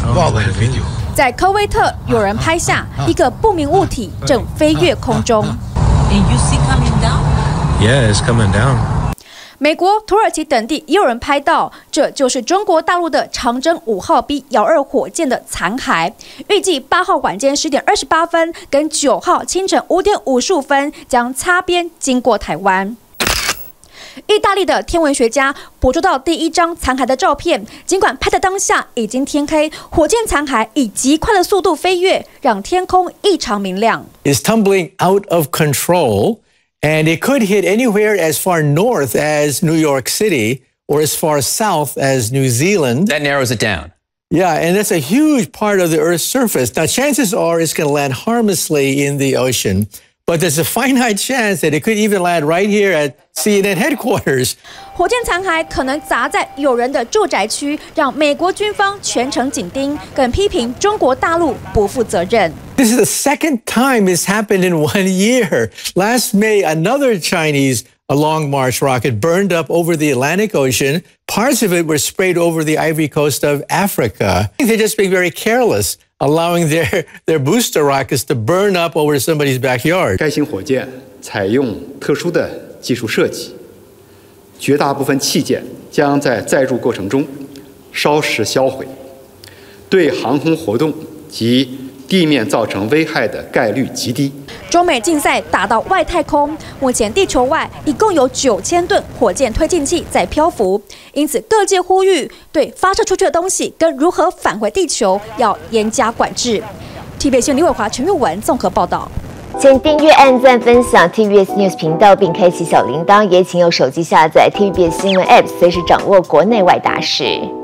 在科威特，有人拍下一个不明物体正飞越空中。 Yeah, it's coming down. 美国、土耳其等地也有人拍到，这就是中国大陆的长征5号 B 遥2火箭的残骸。预计8号晚间10点28分跟9号清晨5点55分将擦边经过台湾。意大利的天文学家捕捉到第一张残骸的照片，尽管拍的当下已经天黑，火箭残骸以极快的速度飞跃，让天空异常明亮。 Is tumbling out of control, and it could hit anywhere as far north as New York City or as far south as New Zealand. That narrows it down. Yeah, and that's a huge part of the Earth's surface. Now, chances are it's going to land harmlessly in the ocean. But there's a finite chance that it could even land right here at CNN headquarters. 火箭残骸可能砸在有人的住宅区，让美国军方全程紧盯，更批评中国大陆不负责任。 This is the second time it's happened in 1 year. Last May, another Chinese Long March rocket burned up over the Atlantic Ocean. Parts of it were sprayed over the Ivory Coast of Africa. They're just being very careless, allowing their booster rockets to burn up over somebody's backyard. 该型火箭采用特殊的技术设计，绝大部分器件将在载入过程中烧蚀销毁，对航空活动及地面造成危害的概率极低。 中美竞赛打到外太空，目前地球外一共有9000吨火箭推进器在漂浮，因此各界呼吁对发射出去的东西跟如何返回地球要严加管制。TVBS 新闻李伟华、陈玉文综合报道。 请订阅、按赞、分享 TVBS News 频道，并开启小铃铛，也请用手机下载 TVBS 新闻 App， 随时掌握国内外大事。